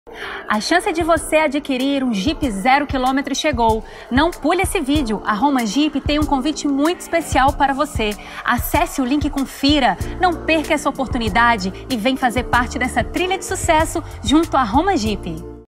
A chance de você adquirir um Jeep 0 km chegou. Não pule esse vídeo. A Roma Jeep tem um convite muito especial para você. Acesse o link e confira. Não perca essa oportunidade e vem fazer parte dessa trilha de sucesso junto à Roma Jeep.